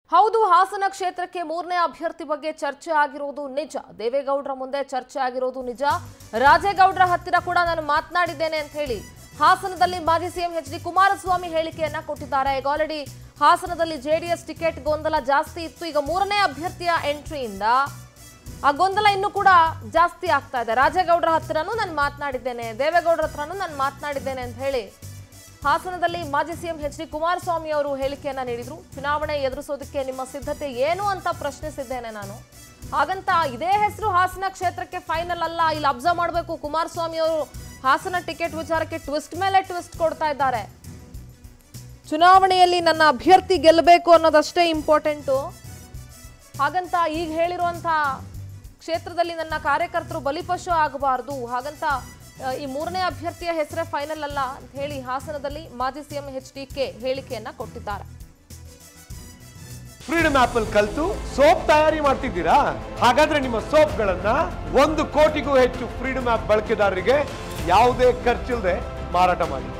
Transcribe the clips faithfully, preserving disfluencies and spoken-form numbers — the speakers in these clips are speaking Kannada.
ಹೌದು, ಹಾಸನ ಕ್ಷೇತ್ರಕ್ಕೆ ಮೂರನೇ ಅಭ್ಯರ್ಥಿ ಬಗ್ಗೆ ಚರ್ಚೆ ಆಗಿರೋದು ನಿಜ. ದೇವೇಗೌಡರ ಮುಂದೆ ಚರ್ಚೆ ಆಗಿರೋದು ನಿಜ. ರಾಜೇಗೌಡರ ಹತ್ತಿರ ಕೂಡ ನಾನು ಮಾತನಾಡಿದ್ದೇನೆ ಅಂತ ಹೇಳಿ ಹಾಸನದಲ್ಲಿ ಮಾಜಿ ಸಿಎಂ ಎಚ್ ಡಿ ಕುಮಾರಸ್ವಾಮಿ ಹೇಳಿಕೆಯನ್ನ ಕೊಟ್ಟಿದ್ದಾರೆ. ಈಗ ಆಲ್ರೆಡಿ ಹಾಸನದಲ್ಲಿ ಜೆಡಿಎಸ್ ಟಿಕೆಟ್ ಗೊಂದಲ ಜಾಸ್ತಿ ಇತ್ತು. ಈಗ ಮೂರನೇ ಅಭ್ಯರ್ಥಿಯ ಎಂಟ್ರಿಯಿಂದ ಆ ಗೊಂದಲ ಇನ್ನೂ ಕೂಡ ಜಾಸ್ತಿ ಆಗ್ತಾ ಇದೆ. ರಾಜೇಗೌಡರ ಹತ್ತಿರನೂ ನಾನು ಮಾತನಾಡಿದ್ದೇನೆ, ದೇವೇಗೌಡರ ಹತ್ರನೂ ನಾನು ಮಾತನಾಡಿದ್ದೇನೆ ಅಂತ ಹೇಳಿ ಹಾಸನದಲ್ಲಿ ಮಾಜಿ ಸಿಎಂ ಎಚ್ ಡಿ ಕುಮಾರಸ್ವಾಮಿ ಅವರು ಹೇಳಿಕೆಯನ್ನ ನೀಡಿದ್ರು. ಚುನಾವಣೆ ಎದುರಿಸೋದಕ್ಕೆ ನಿಮ್ಮ ಸಿದ್ಧತೆ ಏನು ಅಂತ ಪ್ರಶ್ನಿಸಿದ್ದೇನೆ ನಾನು. ಹಾಗಂತ ಇದೇ ಹೆಸರು ಹಾಸನ ಕ್ಷೇತ್ರಕ್ಕೆ ಫೈನಲ್ ಅಲ್ಲ, ಇಲ್ಲಿ ಅಬ್ಸರ್ವ್ ಮಾಡಬೇಕು. ಕುಮಾರಸ್ವಾಮಿ ಅವರು ಹಾಸನ ಟಿಕೆಟ್ ವಿಚಾರಕ್ಕೆ ಟ್ವಿಸ್ಟ್ ಮೇಲೆ ಟ್ವಿಸ್ಟ್ ಕೊಡ್ತಾ ಇದ್ದಾರೆ. ಚುನಾವಣೆಯಲ್ಲಿ ನನ್ನ ಅಭ್ಯರ್ಥಿ ಗೆಲ್ಲಬೇಕು ಅನ್ನೋದಷ್ಟೇ ಇಂಪಾರ್ಟೆಂಟು. ಹಾಗಂತ ಈಗ ಹೇಳಿರುವಂಥ ಕ್ಷೇತ್ರದಲ್ಲಿ ನನ್ನ ಕಾರ್ಯಕರ್ತರು ಬಲಿಪಶು ಆಗಬಾರ್ದು, ಹಾಗಂತ ಈ ಮೂರನೇ ಅಭ್ಯರ್ಥಿಯ ಹೆಸರೇ ಫೈನಲ್ ಅಲ್ಲ ಅಂತ ಹೇಳಿ ಹಾಸನದಲ್ಲಿ ಮಾಜಿ ಸಿಎಂ ಎಚ್ ಡಿ ಕೆ ಹೇಳಿಕೆಯನ್ನ ಕೊಟ್ಟಿದ್ದಾರೆ. ಫ್ರೀಡಮ್ ಆಪ್ ಅಲ್ಲಿ ಕಲಿತು ಸೋಪ್ ತಯಾರಿ ಮಾಡ್ತಿದ್ದೀರಾ? ಹಾಗಾದ್ರೆ ನಿಮ್ಮ ಸೋಪ್ಗಳನ್ನ ಒಂದು ಕೋಟಿಗೂ ಹೆಚ್ಚು ಫ್ರೀಡಮ್ ಆಪ್ ಬಳಕೆದಾರರಿಗೆ ಯಾವುದೇ ಖರ್ಚಿಲ್ಲದೆ ಮಾರಾಟ ಮಾಡಿ.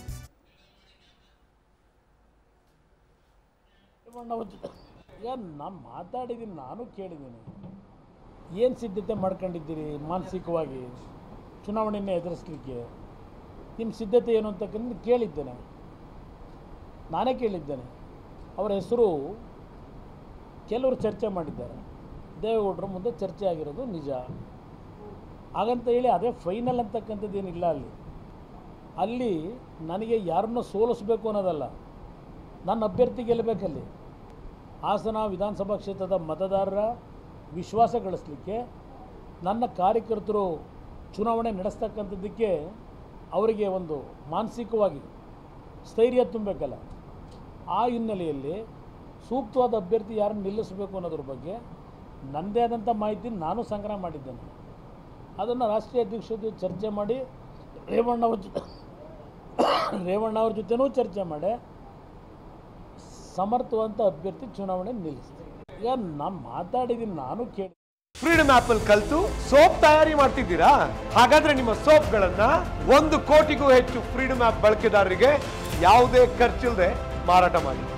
ಈಗ ನಾನು ಮಾತಾಡಿದ್ದೀನಿ, ನಾನು ಕೇಳಿದ್ದೀನಿ, ಏನು ಸಿದ್ಧತೆ ಮಾಡ್ಕೊಂಡಿದ್ದೀರಿ ಮಾನಸಿಕವಾಗಿ ಚುನಾವಣೆಯನ್ನು ಎದುರಿಸಲಿಕ್ಕೆ? ನಿಮ್ಮ ಸಿದ್ಧತೆ ಏನು ಅಂತಕ್ಕಂಥ ಕೇಳಿದ್ದೇನೆ, ನಾನೇ ಕೇಳಿದ್ದೇನೆ. ಅವರ ಹೆಸರು ಕೆಲವರು ಚರ್ಚೆ ಮಾಡಿದ್ದಾರೆ, ದೇವೇಗೌಡರ ಮುಂದೆ ಚರ್ಚೆ ಆಗಿರೋದು ನಿಜ. ಹಾಗಂತ ಹೇಳಿ ಅದೇ ಫೈನಲ್ ಅಂತಕ್ಕಂಥದ್ದು ಏನಿಲ್ಲ. ಅಲ್ಲಿ ಅಲ್ಲಿ ನನಗೆ ಯಾರನ್ನೂ ಸೋಲಿಸ್ಬೇಕು ಅನ್ನೋದಲ್ಲ, ನನ್ನ ಅಭ್ಯರ್ಥಿ ಗೆಲ್ಲಬೇಕಲ್ಲಿ. ಹಾಸನ ವಿಧಾನಸಭಾ ಕ್ಷೇತ್ರದ ಮತದಾರರ ವಿಶ್ವಾಸ ಗಳಿಸಲಿಕ್ಕೆ, ನನ್ನ ಕಾರ್ಯಕರ್ತರು ಚುನಾವಣೆ ನಡೆಸ್ತಕ್ಕಂಥದ್ದಕ್ಕೆ ಅವರಿಗೆ ಒಂದು ಮಾನಸಿಕವಾಗಿ ಸ್ಥೈರ್ಯ ತುಂಬಬೇಕಲ್ಲ. ಆ ಹಿನ್ನೆಲೆಯಲ್ಲಿ ಸೂಕ್ತವಾದ ಅಭ್ಯರ್ಥಿ ಯಾರನ್ನು ನಿಲ್ಲಿಸಬೇಕು ಅನ್ನೋದ್ರ ಬಗ್ಗೆ ನನ್ನದೇ ಆದಂಥ ಮಾಹಿತಿ ನಾನು ಸಂಗ್ರಹ ಮಾಡಿದ್ದೇನೆ. ಅದನ್ನು ರಾಷ್ಟ್ರೀಯ ಅಧ್ಯಕ್ಷರ ಜೊತೆ ಚರ್ಚೆ ಮಾಡಿ, ರೇವಣ್ಣವ್ರ ಜೊತೆ ರೇವಣ್ಣವ್ರ ಜೊತೆನೂ ಚರ್ಚೆ ಮಾಡಿ ಸಮರ್ಥವಂತ ಅಭ್ಯರ್ಥಿ ಚುನಾವಣೆ ನಿಲ್ಲಿಸ್ತೀನಿ. ಈಗ ನಾನು ಮಾತಾಡಿದ್ದೀನಿ, ನಾನು ಕೇಳಿ. ಫ್ರೀಡಮ್ ಆಪ್ ಅಲ್ಲಿ ಕಲಿತು ಸೋಪ್ ತಯಾರಿ ಮಾಡ್ತಿದ್ದೀರಾ? ಹಾಗಾದ್ರೆ ನಿಮ್ಮ ಸೋಪ್ಗಳನ್ನ ಒಂದು ಕೋಟಿಗೂ ಹೆಚ್ಚು ಫ್ರೀಡಮ್ ಆಪ್ ಬಳಕೆದಾರರಿಗೆ ಯಾವುದೇ ಖರ್ಚಿಲ್ಲದೆ ಮಾರಾಟ ಮಾಡಿ.